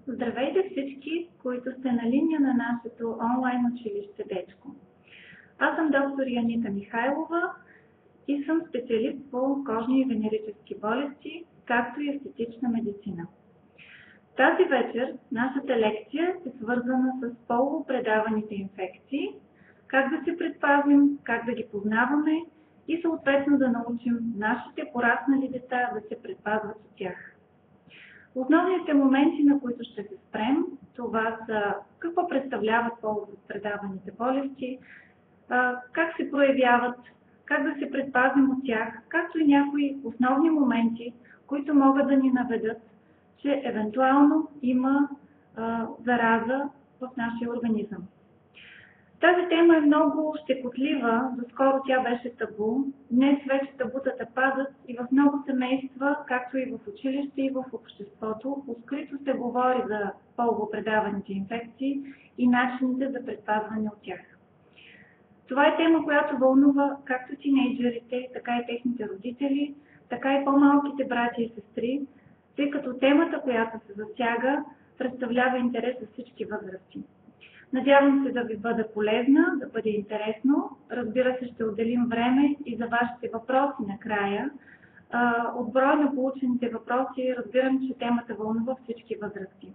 Здравейте всички, които сте на линия на нашето онлайн училище Дечко. Аз съм доктор Янита Михайлова и съм специалист по кожни и венерически болести, както и естетична медицина. Тази вечер нашата лекция е свързана с полово предаваните инфекции, как да се предпазим, как да ги познаваме и съответно да научим нашите пораснали деца да се предпазват от тях. Основните моменти, на които ще се спрем, това са какво представляват полово предаваните болести, как се проявяват, как да се предпазим от тях, както и някои основни моменти, които могат да ни наведат, че евентуално има зараза в нашия организъм. Тази тема е много щекотлива, доскоро тя беше табу. Днес вече табутата падат и в много семейства, както и в училище и в обществото, открито се говори за полово предаваните инфекции и начините за предпазване от тях. Това е тема, която вълнува както тинейджерите, така и техните родители, така и по-малките братя и сестри, тъй като темата, която се засяга, представлява интерес за всички възрасти. Надявам се да ви бъда полезна, да бъде интересно. Разбира се, ще отделим време и за вашите въпроси накрая. От броя на получените въпроси разбирам, че темата вълнува всички възрасти.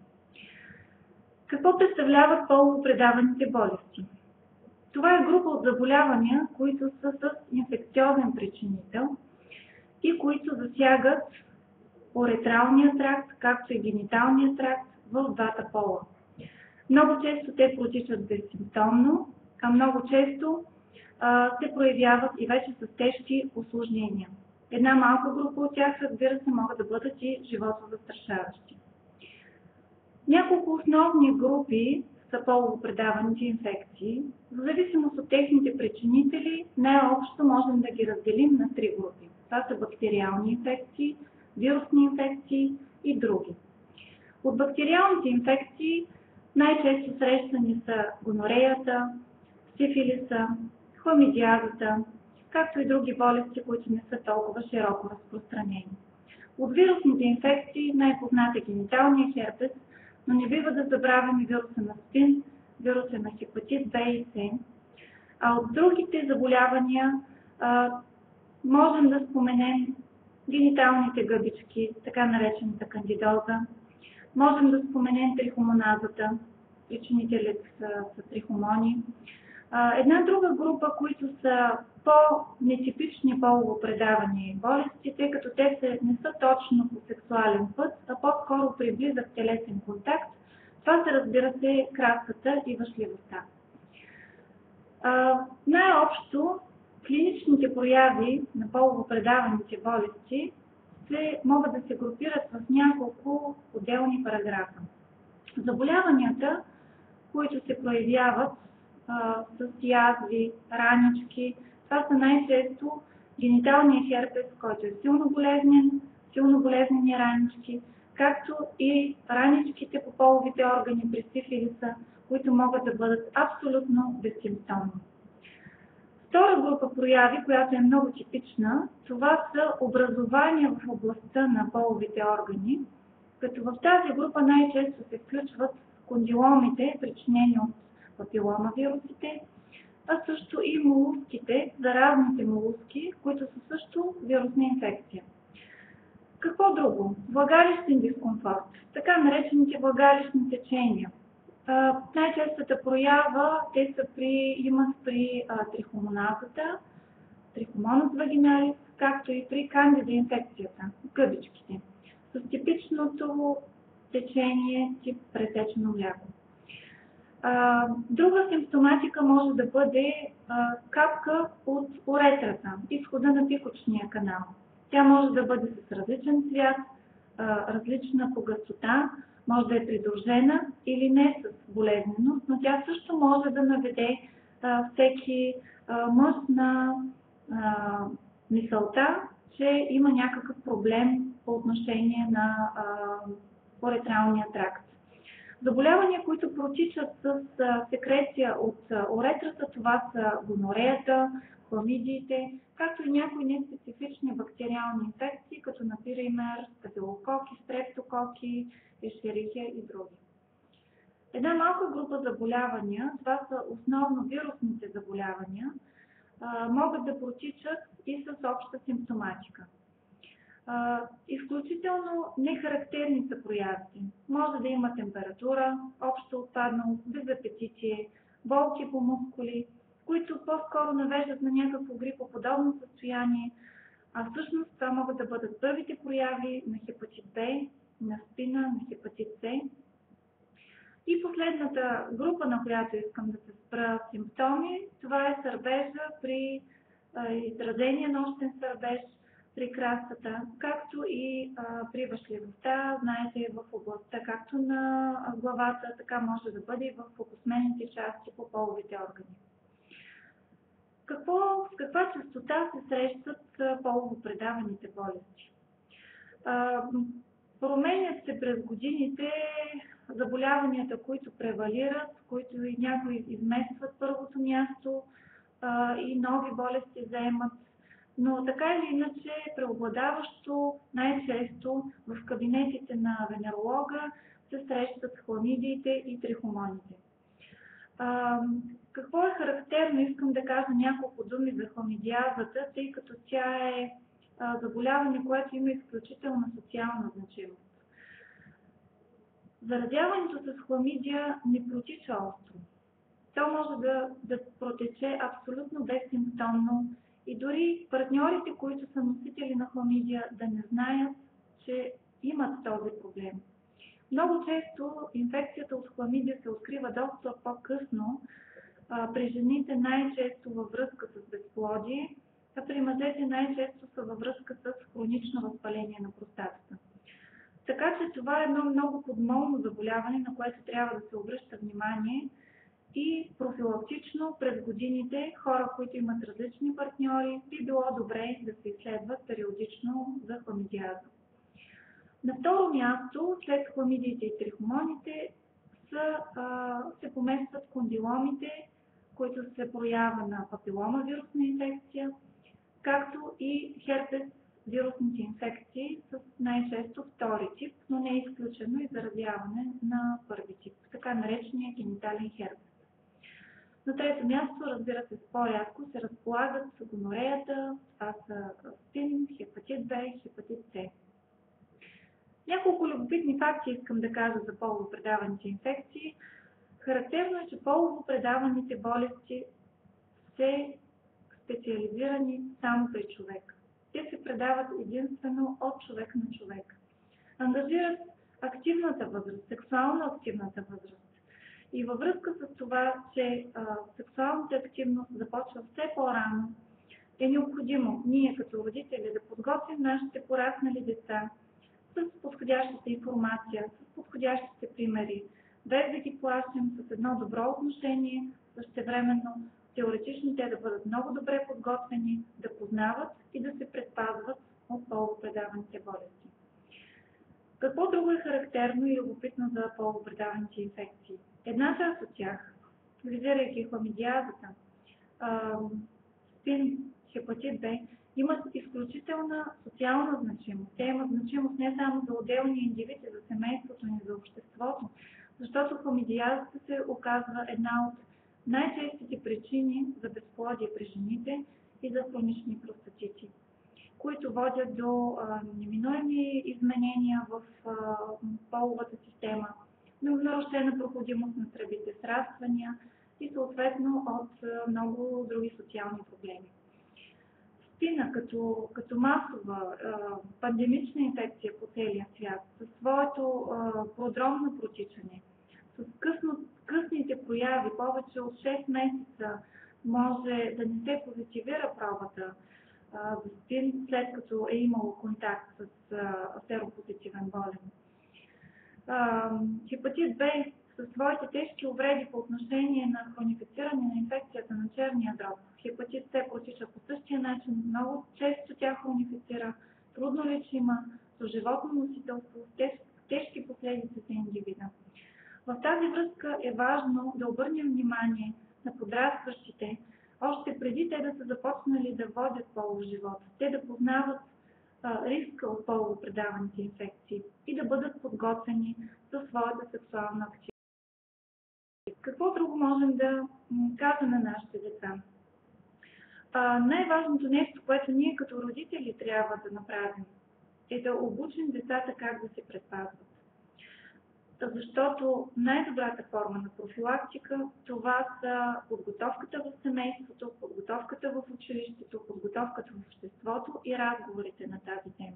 Какво представляват полово предаваните болести? Това е група от заболявания, които са с инфекциозен причинител и които засягат уретралния тракт, както и гениталния тракт в двата пола. Много често те протичат безсимптомно, а много често се проявяват и вече с тежки усложнения. Една малка група от тях, разбира се, могат да бъдат и животозастрашаващи. Няколко основни групи са полово предаваните инфекции. В зависимост от техните причинители, най-общо можем да ги разделим на три групи. Това са бактериални инфекции, вирусни инфекции и други. От бактериалните инфекции най-често срещани са гонореята, сифилиса, хламидиазата, както и други болести, които не са толкова широко разпространени. От вирусните инфекции най-познат е гениталния херпес, но не бива да забравяме вируса на СПИН, вируса на хепатит Б и С. А от другите заболявания можем да споменем гениталните гъбички, така наречената кандидоза. Можем да споменем трихомоназата, причинителят са трихомони. Една друга група, които са по-нетипични полово предавани болести, тъй като те не са точно по сексуален път, а по-скоро при близък телесен контакт, това се, разбира се, кратката и въшливостта. Най-общо, клиничните прояви на полово предаваните болести могат да се групират в няколко отделни параграфа. Заболяванията, които се проявяват с язви, ранички, това са най-често гениталния херпес, който е силно болезнени ранички, както и раничките по половите органи при сифилиса, които могат да бъдат абсолютно безсимптомни. Втора група прояви, която е много типична, това са образования в областта на половите органи, като в тази група най-често се включват кондиломите, причинени от папиломавирусите, а също и молуските, заразните молуски, които са също вирусна инфекция. Какво друго? Влагалищен дискомфорт, така наречените влагалищни течения. Най-честата проява имат при трихомоназата, трихомонас вагиналис, както и при кандида инфекцията, гъбичките, с типичното течение тип пресечено мляко. Друга симптоматика може да бъде капка от уретрата, изхода на пикочния канал. Тя може да бъде с различен цвят, различна по гъстота, може да е придружена или не с болезненост, но тя също може да наведе всеки мъж на мисълта, че има някакъв проблем по отношение на уретралния тракт. Заболявания, които протичат с секреция от уретрата, това са гонореята, хламидиите, както и някои неспецифични бактериални инфекции, като например стафилококи, стрептококи, ешерихия и други. Една малка група заболявания, това са основно вирусните заболявания, могат да протичат и с обща симптоматика. Изключително нехарактерни са проявите. Може да има температура, обща отпадналост, безапетитие, болки по мускули, които по-скоро навеждат на някакво грипоподобно състояние, а всъщност това могат да бъдат първите прояви на хепатит Б, на спина, на хепатит С. И последната група, на която искам да се спра симптоми, това е сърбежа при изразения нощен сърбеж, при краставата, както и при въшливостта, знаете, в областта както на главата, така може да бъде и в окосмените части по половите органи. С каква честота се срещат полово предаваните болести? Променят се през годините заболяванията, които превалират, които и някои изместват първото място и нови болести заемат. Но така или иначе преобладаващо най-често в кабинетите на венеролога се срещат хламидиите и трихомоните. Какво е характерно? Искам да кажа няколко думи за хламидиазата, тъй като тя е заболяване, което има изключителна социална значимост. Заразяването с хламидия не протича остро. То може да протече абсолютно безсимптомно и дори партньорите, които са носители на хламидия, да не знаят, че имат този проблем. Много често инфекцията от хламидия се открива доста по-късно, при жените най-често във връзка с безплодие, а при мъжете най-често са във връзка с хронично възпаление на простатата. Така че това е едно много подмолно заболяване, на което трябва да се обръща внимание и профилактично през годините хора, които имат различни партньори, би било добре да се изследват периодично за хламидиаза. На второ място, след хламидиите и трихомоните, се поместват кондиломите, които се проява на папилома вирусна инфекция, както и херпес вирусните инфекции с най-често втори тип, но не е изключено и заразяване на първи тип, така наречения генитален херпес. На трето място, разбира се, по-рядко се разполагат гонореята, това са спин, хепатит Б, хепатит С. Няколко любопитни факти искам да кажа за полово предаваните инфекции. Характерно е, че полово предаваните болести са специализирани само при човек. Те се предават единствено от човек на човек. Ангажират активната възраст, сексуално активната възраст. И във връзка с това, че сексуалната активност започва все по-рано, е необходимо ние като родители да подготвим нашите пораснали деца с подходящата информация, с подходящите примери, без да ги плашим, с едно добро отношение, същевременно теоретично те да бъдат много добре подготвени, да познават и да се предпазват от полово предаваните болести. Какво друго е характерно и любопитно за полово предаваните инфекции? Една част от тях, визирайки хламидиазата, спин, хепатит Б, имат изключителна социална значимост. Те имат значимост не само за отделния индивид и за семейството, но и за обществото, защото хламидиазата се оказва една от най-честите причини за безплодие при жените и за хронични простатити, които водят до неминуеми изменения в половата система, нарушена проходимост на тръбите, сраствания и съответно от много други социални проблеми. Спина като масова пандемична инфекция по целия свят, със своето продромно протичане, с късните прояви, повече от 6 месеца може да не се позитивира пробата за спин, след като е имало контакт с серопозитивен болен. Хепатит Б със своите тежки увреди по отношение на хронифициране на инфекцията на черния дроб. Хепатит С протича по същия начин, много често тя хронифицира, трудно лечима, с животно носителство, тежки последици за индивида. В тази връзка е важно да обърнем внимание на подрастващите, още преди те да са започнали да водят полов живот, те да познават риска от полово предаваните инфекции и да бъдат подготвени за своята сексуална активност. Какво друго можем да кажем на нашите деца? Най-важното нещо, което ние като родители трябва да направим, е да обучим децата как да се предпазват. Защото най-добрата форма на профилактика това са подготовката в семейството, подготовката в училището, подготовката в обществото и разговорите на тази тема.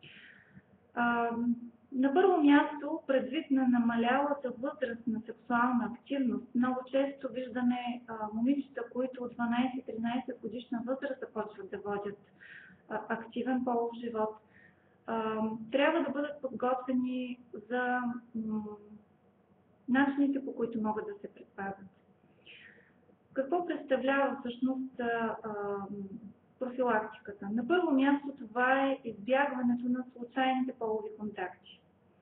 На първо място, предвид на намалялата възраст на сексуална активност, много често виждаме момичета, които от 12-13 годишна възраст започват да водят активен полов живот. Трябва да бъдат подготвени за начините, по които могат да се предпазват. Какво представлява всъщност профилактиката? На първо място това е избягването на случайните полови контакти.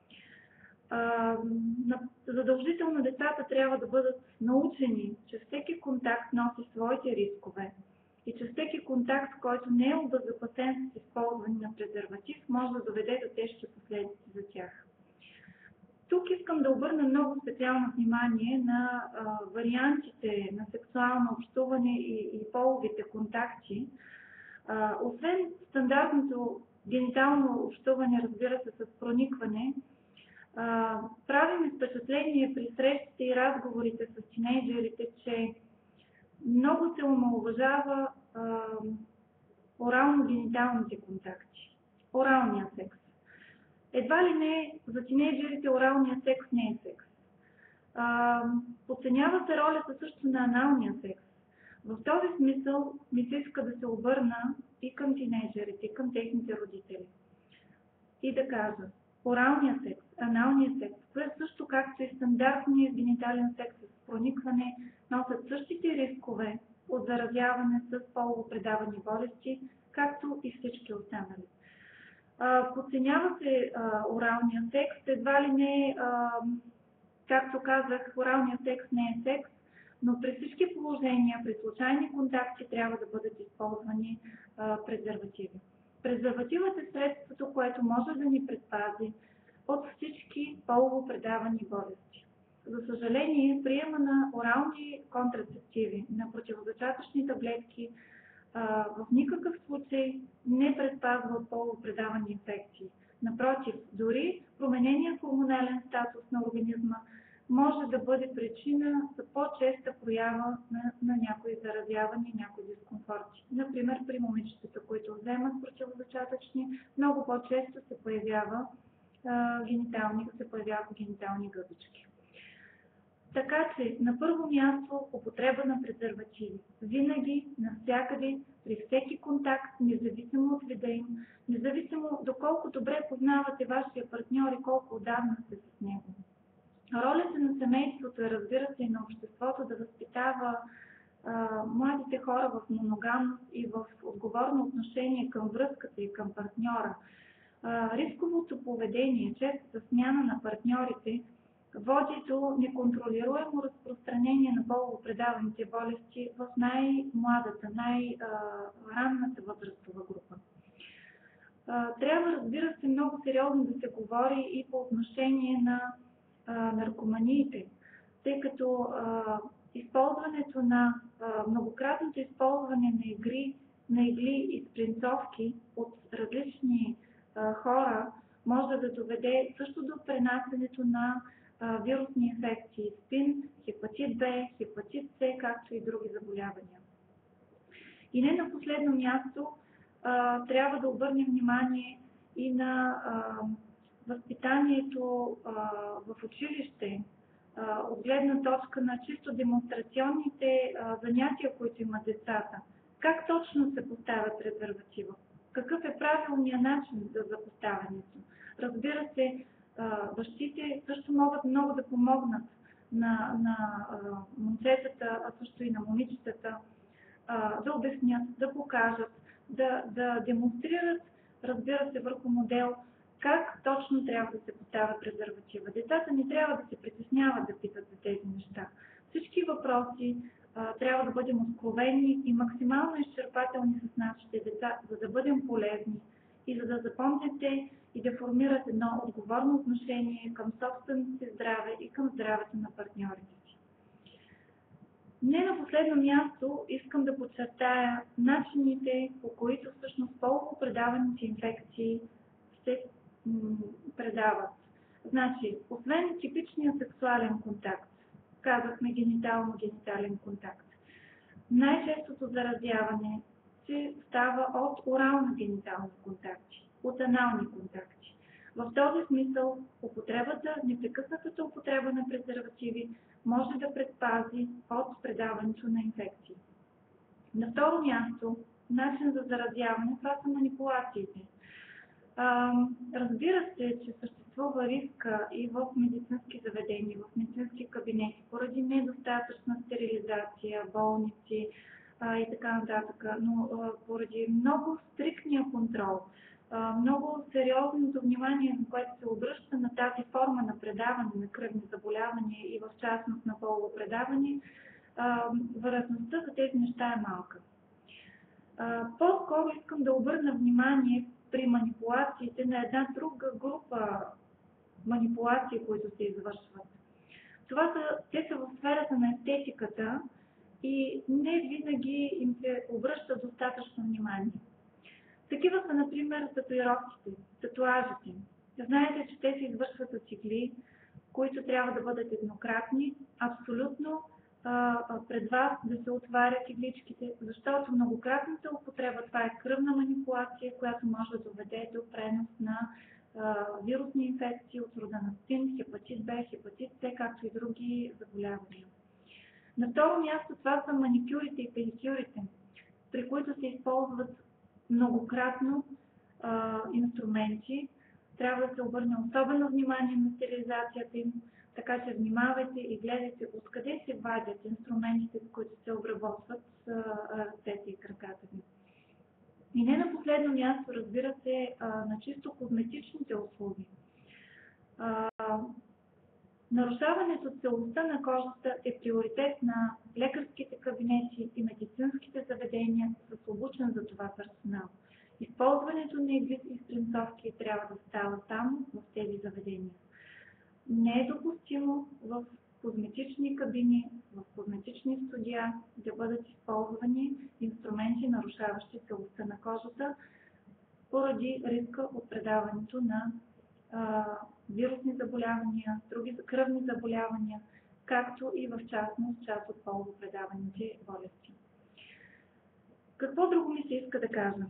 Задължително децата трябва да бъдат научени, че всеки контакт носи своите рискове и че всеки контакт, който не е обезопасен с използване на презерватив, може да доведе до тежки последици за тях. Тук искам да обърна много специално внимание на вариантите на сексуално общуване и половите контакти. Освен стандартното генитално общуване, разбира се, с проникване, правим впечатление при срещите и разговорите с тинейджерите, че много се омаловажава орално-гениталните контакти, оралния секс. Едва ли не за тинейджерите оралния секс не е секс. Подценява се ролята също на аналния секс. В този смисъл ми се иска да се обърна и към тинейджерите, и към техните родители. И да кажа, оралния секс, аналния секс, също както и стандартният генитален секс с проникване, носят същите рискове от заразяване с полово предавани болести, както и всички останали. Подценява се оралния секс, едва ли не, както казах, оралния секс не е секс, но при всички положения, при случайни контакти трябва да бъдат използвани презервативи. Презервативът е средството, което може да ни предпази от всички полово предавани болести. За съжаление, приема на орални контрацептиви, на противозачатъчни таблетки, в никакъв случай не предпазва от полово предавани инфекции. Напротив, дори променения хормонален статус на организма може да бъде причина за по-честа проява на някои заразявания и някои дискомфорти. Например, при момичетата, които вземат противозачатъчни, много по-често се появяват генитални гъбички. Така че, на първо място, употреба на презервативи. Винаги, навсякъде, при всеки контакт, независимо от вида им, независимо доколко добре познавате вашия партньор и колко отдавна сте с него. Ролята на семейството е, разбира се, и на обществото да възпитава младите хора в моногамност и в отговорно отношение към връзката и към партньора. Рисковото поведение, честата смяна на партньорите, води до неконтролируемо разпространение на полово предаваните болести в най-младата, най-ранната възрастова група. Трябва, разбира се, много сериозно да се говори и по отношение на наркоманиите, тъй като използването на многократното използване на игли и спринцовки от различни хора може да доведе също до пренасенето на вирусни инфекции, СПИН, хепатит Б, хепатит С, както и други заболявания. И не на последно място, трябва да обърнем внимание и на възпитанието в училище, от гледна точка на чисто демонстрационните занятия, които имат децата. Как точно се поставя презерватива? Какъв е правилният начин за поставянето? Разбира се, бащите също могат много да помогнат на момчетата, а също и на момичетата, да обяснят, да покажат, да демонстрират, разбира се, върху модел, как точно трябва да се поставя презерватива. Децата не трябва да се притесняват да питат за тези неща. Всички въпроси трябва да бъдем откровени и максимално изчерпателни с нашите деца, за да бъдем полезни и за да запомняте и да формират едно отговорно отношение към собственото си здраве и към здравето на партньорите си. Не на последно място искам да подчертая начините, по които всъщност полово предаваните инфекции се предават. Значи, освен типичния сексуален контакт, казахме генитално-генитален контакт, най-честото заразяване се става от орално-генитални контакти, от анални контакти. В този смисъл непрекъснатата употреба на презервативи може да предпази от предаването на инфекции. На второ място, начин за заразяване, това са манипулациите. Разбира се, че съществува риска и в медицински заведения, в медицински кабинети, поради недостатъчна стерилизация, болници и така нататък, но поради много стриктния контрол, много сериозното внимание, на което се обръща на тази форма на предаване на кръвни заболявания и в частност на полово предаване, вероятността за тези неща е малка. По-скоро искам да обърна внимание при манипулациите на една друга група манипулации, които се извършват. Те са в сферата на естетиката и не винаги им се обръща достатъчно внимание. Такива са, например, татуировките, татуажите. Знаете, че те се извършват от игли, които трябва да бъдат еднократни, абсолютно пред вас да се отварят игличките, защото многократната употреба, това е кръвна манипулация, която може да доведе до пренос на вирусни инфекции от рода на СПИН, хепатит Б, хепатит С, както и други заболявания. На второ място това са маникюрите и педикюрите, при които се използват многократно инструменти. Трябва да се обърне особено внимание на стерилизацията им, така че внимавайте и гледайте откъде се вадят инструментите, с които се обработват ръцете и краката ви. И не на последно място, разбира се, на чисто козметичните услуги. Нарушаването целостта на кожата е приоритет на лекарските кабинети и медицинските заведения с обучен за това персонал. Използването на игли и спринцовки трябва да става само в тези заведения. Не е допустимо в козметични кабини, в козметични студия да бъдат използвани инструменти, нарушаващи целостта на кожата, поради риска от предаването на вирусни заболявания, други кръвни заболявания, както и в частност част от полово предаваните болести. Какво друго ми се иска да кажа?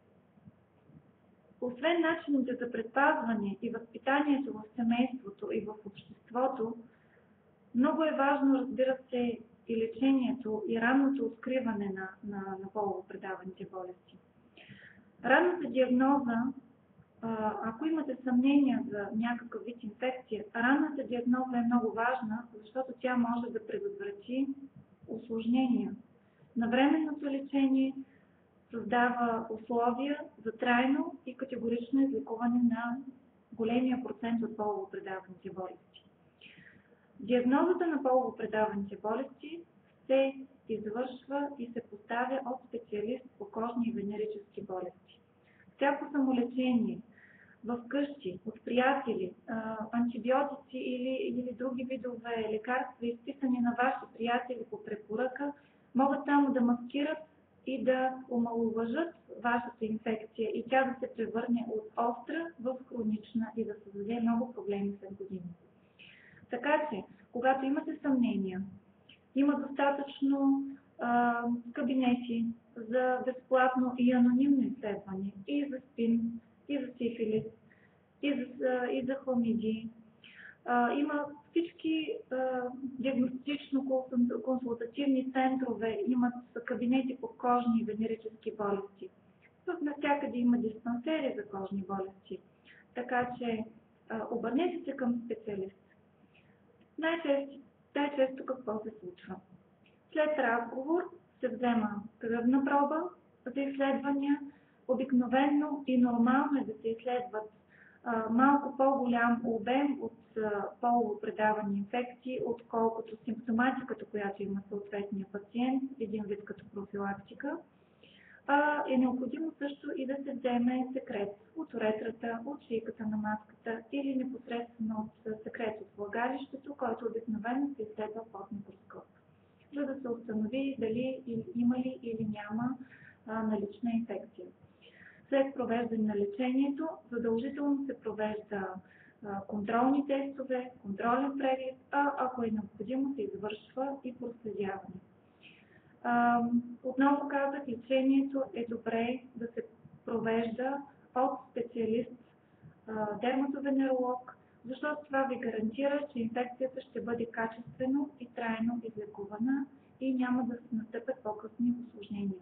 Освен начините за предпазване и възпитанието в семейството и в обществото, много е важно, разбира се, и лечението и ранното откриване на полово предаваните болести. Ранната диагноза, ако имате съмнения за някакъв вид инфекция, ранната диагноза е много важна, защото тя може да предотврати усложнения. Навременното лечение създава условия за трайно и категорично излекуване на големия процент от полово предаваните болести. Диагнозата на полово предаваните болести се извършва и се поставя от специалист по кожни и венерически болести. Всяко самолечение вкъщи, от приятели, антибиотици или други видове лекарства, изписани на ваши приятели по препоръка, могат само да маскират и да омаловажат вашата инфекция и тя да се превърне от остра в хронична и да създаде много проблеми след години. Така че, когато имате съмнения, има достатъчно кабинети за безплатно и анонимно изследване и за СПИН, и за сифилис, и за хламидии. Има всички диагностично-консултативни центрове, имат кабинети по кожни и венерически болести. Навсякъде има диспансери за кожни болести. Така че обърнете се към специалист. Най-често какво се случва? След разговор се взема кръвна проба за изследвания. Обикновено и нормално е да се изследват малко по-голям обем от полово предавани инфекции, отколкото симптоматиката, която има съответния пациент, един вид като профилактика. Е необходимо също и да се вземе секрет от уретрата, от шийката на маската или непосредствено от секрет от влагалището, който обикновено се изследва под микроскоп, за да се установи установи дали има ли или няма налична инфекция. След провеждане на лечението, задължително се провежда контролни тестове, контролен преглед, а ако е необходимо, се извършва и проследяване. Отново казах, лечението е добре да се провежда от специалист, дерматовенеролог, защото това ви гарантира, че инфекцията ще бъде качествено и трайно излекувана и няма да настъпят по-късни усложнения.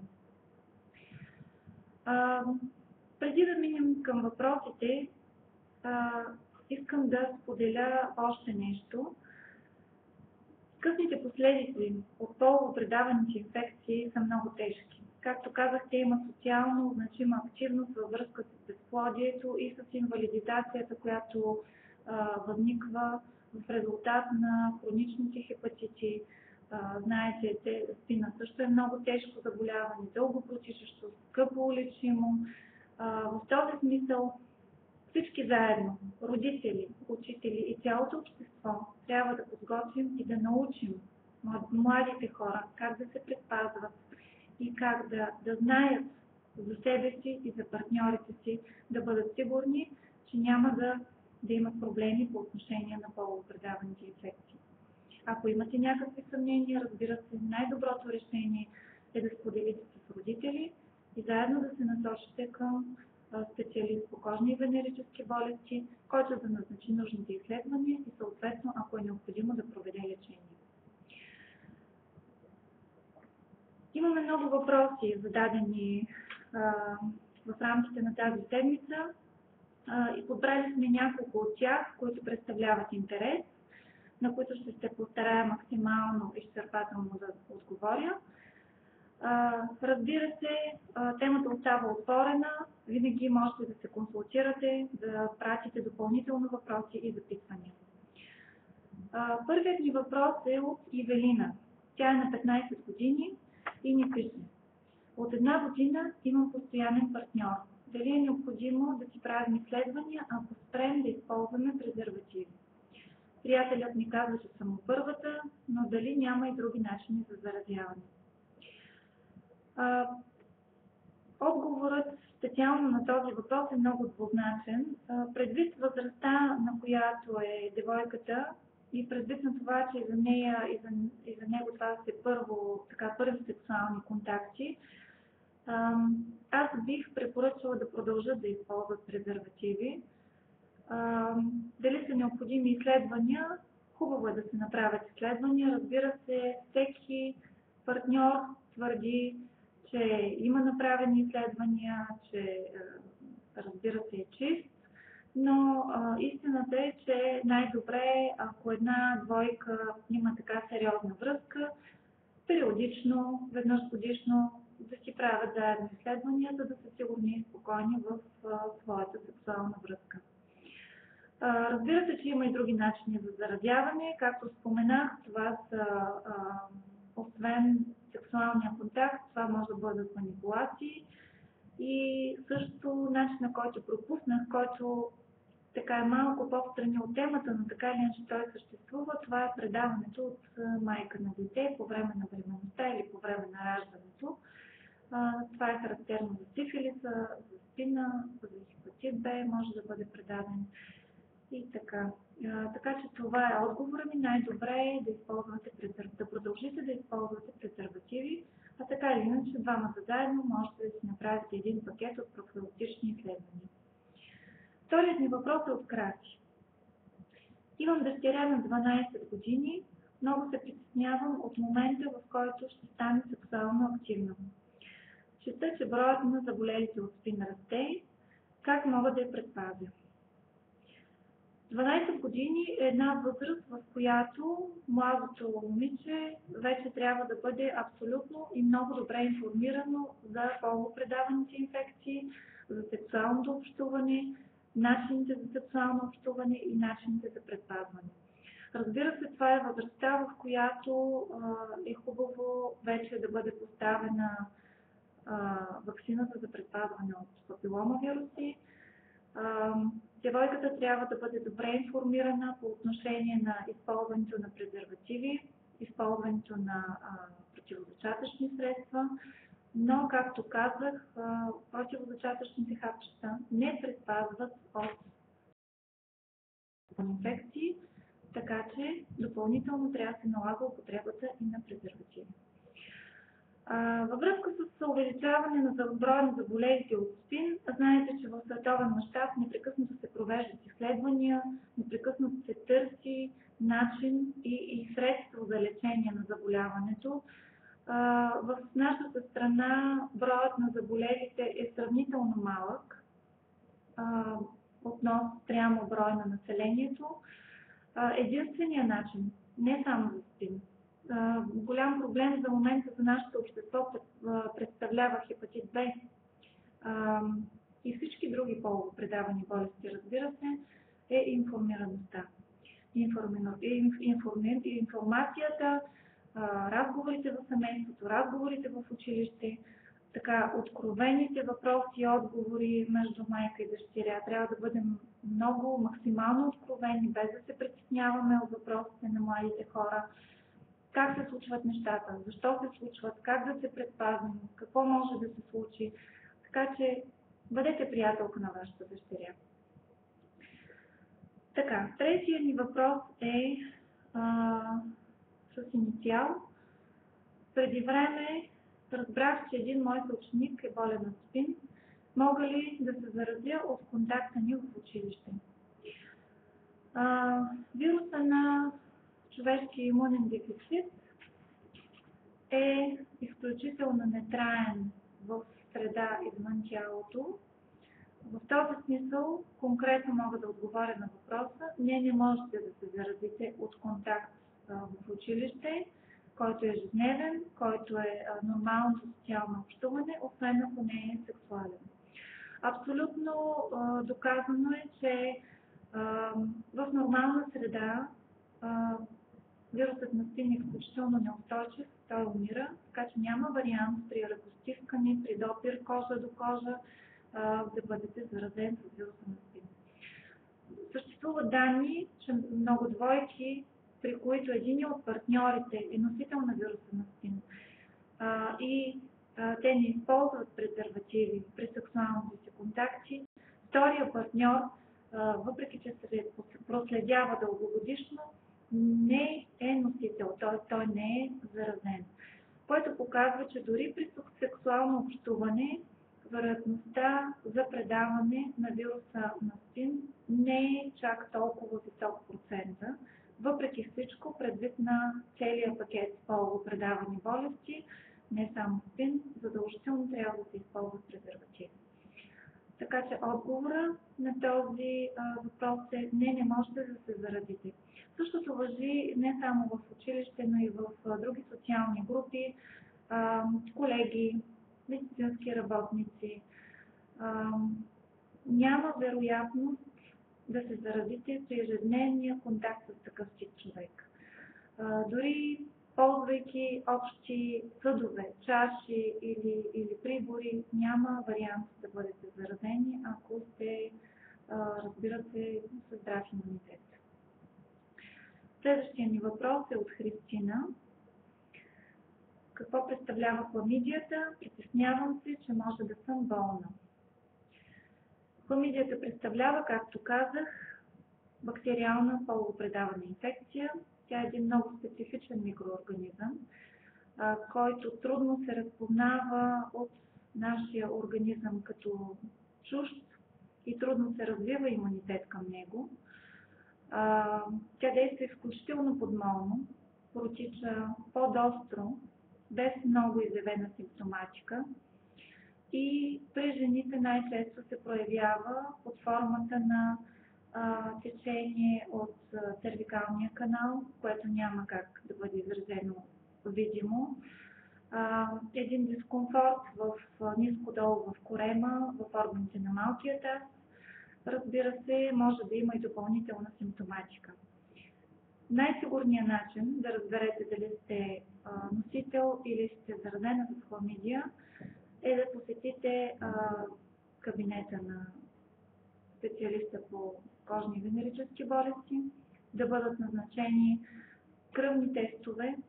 Преди да минем към въпросите, искам да споделя още нещо. Късните последици от полово предаваните инфекции са много тежки. Както казах, те имат социално значима активност във връзка с безплодието и с инвалидизацията, която възниква в резултат на хроничните хепатити. Знаете, спина също е много тежко заболяване, дълго протичащо, скъпо лечимо. В този смисъл всички заедно, родители, учители и цялото общество, трябва да подготвим и да научим младите хора как да се предпазват и как да знаят за себе си и за партньорите си, да бъдат сигурни, че няма да имат проблеми по отношение на полово предаваните инфекции. Ако имате някакви съмнения, разбира се, най-доброто решение е да споделите с родители и заедно да се насочите към специалист по кожни и венерически болести, който да назначи нужните изследвания и съответно, ако е необходимо, да проведе лечение. Имаме много въпроси, зададени в рамките на тази седмица и подбрали сме няколко от тях, които представляват интерес, на които ще се постарая максимално изчерпателно да отговоря. Разбира се, темата остава отворена, винаги можете да се консултирате, да пратите допълнително въпроси и запитвания. Първият ни въпрос е от Ивелина. Тя е на 15 години и ни пише: от 1 година имам постоянен партньор. Дали е необходимо да си правим изследвания, ако спрем да използваме презервативи? Приятелят ми казва, че съм първата, но дали няма и други начини за заразяване? Отговорът специално на този въпрос е много двузначен. Предвид възрастта, на която е девойката, и предвид на това, че за нея и за него това са първи сексуални контакти, аз бих препоръчала да продължат да използват презервативи. Дали са необходими изследвания? Хубаво е да се направят изследвания. Разбира се, всеки партньор твърди, че има направени изследвания, че разбира се е чист, но истината е, че най-добре, ако една двойка има така сериозна връзка, периодично, веднъж годишно да си правят заедно изследвания, за да са сигурни и спокойни в своята сексуална връзка. Разбира се, че има и други начини за заразяване. Както споменах, това са, освен сексуалния контакт, това може да бъдат манипулации и също начинът, който пропуснах, който така е малко по-встрани от темата, но така или иначе той съществува, това е предаването от майка на дете по време на бременността или по време на раждането. Това е характерно за сифилиса, за спина, за хепатит Б може да бъде предаден и така. Така че това е отговорът ми. Най-добре е да продължите да използвате презервативи, а така или иначе двамата заедно можете да си направите един пакет от профилактични изследвания. Вторият ми въпрос е от Краси. Имам дъщеря на 12 години. Много се притеснявам от момента, в който ще стане сексуално активна. Чета, че броят на заболелите от спин расте. Как мога да я предпазя? 12 години е една възраст, в която младото момиче вече трябва да бъде абсолютно и много добре информирано за полупредаваните инфекции, за сексуалното общуване, начините за сексуално общуване и начините за предпазване. Разбира се, това е възрастта, в която е хубаво вече да бъде поставена ваксината за предпазване от папилома вируси. Девойката трябва да бъде добре информирана по отношение на използването на презервативи, използването на противозачатъчни средства, но, както казах, противозачатъчните хапчета не предпазват от инфекции, така че допълнително трябва да се налага употребата и на презервативи. Във връзка с увеличаване на броя на заболелите от СПИН, знаете, че в световен мащаб непрекъснато се провеждат изследвания, непрекъснато се търси начин и средство за лечение на заболяването. В нашата страна броят на заболелите е сравнително малък относно спрямо брой на населението. Единственият начин, не само за СПИН, голям проблем за момента за нашето общество представлява хепатит Б и всички други полово предавани болести, разбира се, е информираността. Информацията, разговорите в семейството, разговорите в училище, така, откровените въпроси и отговори между майка и дъщеря. Трябва да бъдем много, максимално откровени, без да се притесняваме от въпросите на младите хора. Как се случват нещата, защо се случват, как да се предпазим, какво може да се случи. Така че бъдете приятелка на вашата дъщеря. Така, третия ни въпрос е с инициал. Преди време разбрах, че един мой съученик е болен от СПИН. Мога ли да се заразя от контакта ни в училище? Вируса на човешкия имунен дефицит е изключително нетраен в среда извън тялото. В този смисъл конкретно мога да отговоря на въпроса. Не можете да се заразите от контакт в училище, който е ежедневен, който е нормално социално общуване, освен ако не е сексуален. Абсолютно доказано е, че в нормална среда вирусът на СПИН е изключително неустойчив, той умира, така че няма вариант при ръкостискане, при допир кожа до кожа да бъдете заразен с вируса на СПИН. Съществуват данни, че много двойки, при които един от партньорите е носител на вируса на СПИН и те не използват презервативи при сексуалните си контакти, втория партньор, въпреки че се проследява дългогодишно, не е носител, т.е. той не е заразен, което показва, че дори при сексуално общуване вероятността за предаване на вируса на СПИН не е чак толкова висок процента. Въпреки всичко, предвид на целия пакет полово предавани болести, не само СПИН, задължително трябва да се използват презервативи. Така че отговора на този въпрос е не можете да се заразите. Същото важи не само в училище, но и в други социални групи, колеги, медицински работници. Няма вероятност да се заразите при ежедневния контакт с такъв тип човек. Дори ползвайки общи съдове, чаши или прибори, няма вариант да бъдете заразени, ако сте, разбира се, със здрав имунитет. Следващия ни въпрос е от Христина. Какво представлява хламидията? Притеснявам се, че може да съм болна. Хламидията представлява, както казах, бактериална полупредавана инфекция. Тя е един много специфичен микроорганизъм, който трудно се разпознава от нашия организъм като чужд и трудно се развива имунитет към него. Тя действа изключително подмолно, протича по-остро, без много изявена симптоматика и при жените най-често се проявява под формата на течение от цервикалния канал, което няма как да бъде изразено видимо. Един дискомфорт ниско долу в корема, в органите на малкия таз. Разбира се, може да има и допълнителна симптоматика. Най-сигурният начин да разберете дали сте носител или сте заразена с хламидия е да посетите кабинета на специалиста по кожни и венерически болести, да бъдат назначени кръвни тестове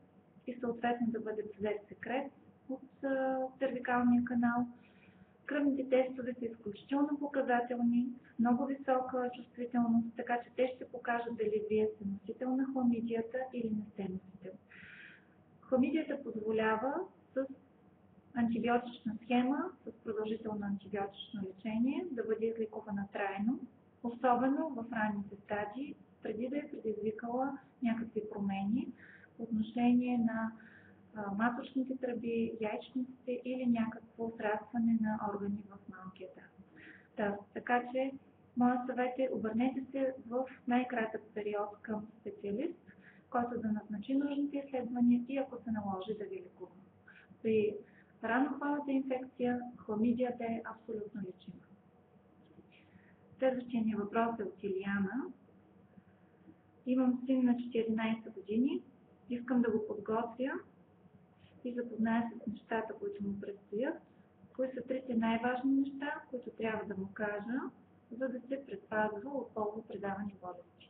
и съответно да бъде взет секрет от цервикалния канал. Кръвните тестове са изключително показателни, с много висока чувствителност, така че те ще покажат дали вие сте носител на хламидията или не сте носител. Хламидията позволява с антибиотична схема, с продължително антибиотично лечение да бъде излекувана трайно, особено в ранните стадии, преди да е предизвикала някакви промени по отношение на маточните тръби, яйчниците или някакво срастване на органи в малкия тракт. Така че, моят съвет е обърнете се в най-кратък период към специалист, който да назначи нужните изследвания и ако се наложи да ви лекува. При ранохлавната инфекция хламидията е абсолютно лечима. Следващия ни въпрос е от Илияна. Имам син на 14 години, искам да го подготвя и запозная с нещата, които му предстоят. Кои са трите най-важни неща, които трябва да му кажа, за да се предпазва от полово предавани болести.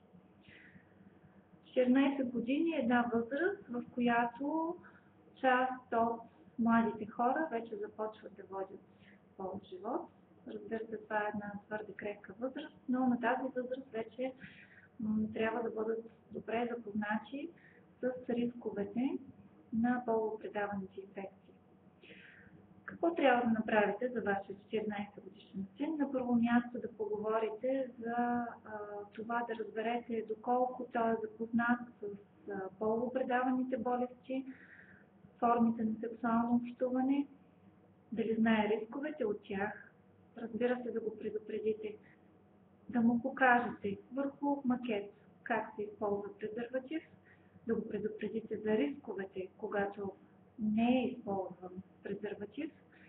14 години е една възраст, в която част от младите хора вече започват да водят полов живот. Разбира се, това е една твърде крехка възраст, но на тази възраст вече трябва да бъдат добре запознати с рисковете на полово предаваните инфекции. Какво трябва да направите за вашия 14 годишен син? На първо място да поговорите за това да разберете доколко той е запознат с полово предаваните болести, формите на сексуално общуване, дали знае рисковете от тях, разбира се да го предупредите, да му покажете върху макет как се използва презерватив, да го предупредите за рисковете, когато не е използван презерватив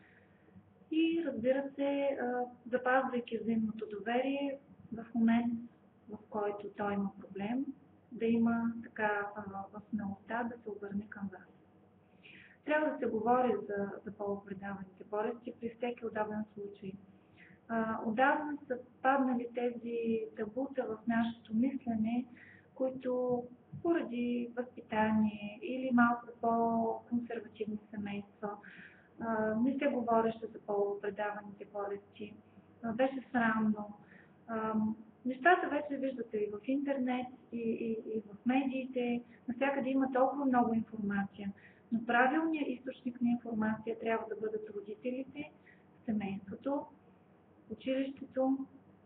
и разбира се, запазвайки взаимното доверие в момент, в който той има проблем, да има така смелостта да се обърне към вас. Трябва да се говори за полово предаваните болести при всеки удобен случай. Отдавна са паднали тези табута в нашето мислене, които поради възпитание или малко по-консервативни семейства не се говореше за полово предаваните болести. Беше срамно. Нещата вече виждате и в интернет, и в медиите. Навсякъде има толкова много информация. Но правилният източник на информация трябва да бъдат родителите, семейството, училището,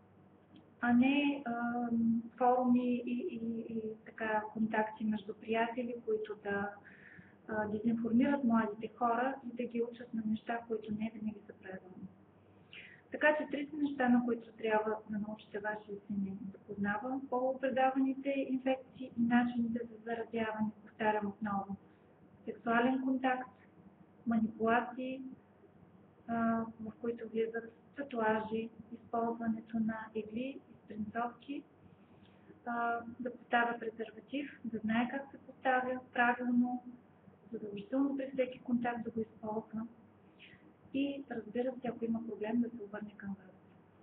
а не форуми и така контакти между приятели, които да дезинформират младите хора и да ги учат на неща, които не винаги са правилни. Така че трите неща, на които трябва да научите вашия син да познава полово предаваните инфекции и начините за заразяване, повтарям отново. Сексуален контакт, манипулации, в които влизат татуажи, използването на игли и спринцовки, да поставя презерватив, да знае как се поставя правилно, задължително при всеки контакт да го използва и разбира се, ако има проблем, да се обърне към вас.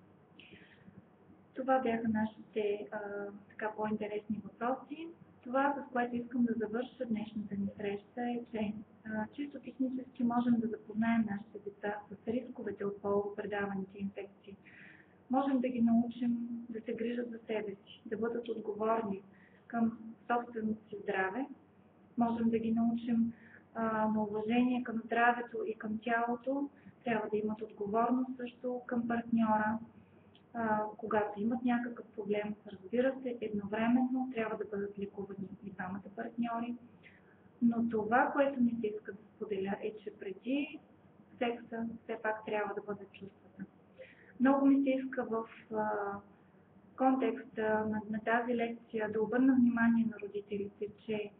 Това бяха нашите по-интересни въпроси. Това, с което искам да завърша днешната ни среща е, че чисто технически можем да запознаем нашите деца с рисковете от полово предаваните инфекции. Можем да ги научим да се грижат за себе си, да бъдат отговорни към собственото си здраве. Можем да ги научим на уважение към здравето и към тялото. Трябва да имат отговорност също към партньора. Когато имат някакъв проблем, разбира се, едновременно трябва да бъдат лекувани и двамата партньори. Но това, което ми се иска да споделя е, че преди секса все пак трябва да бъдат чувствата. Много ми се иска в контекста на тази лекция да обърна внимание на родителите, че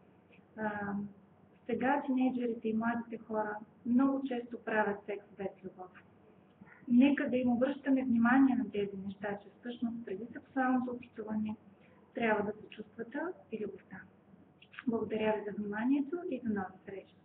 сега тинейджерите и младите хора много често правят секс без любов. Нека да им обръщаме внимание на тези неща, че всъщност преди сексуалното общуване трябва да се чувствата и любовта. Благодаря ви за вниманието и до нови срещи!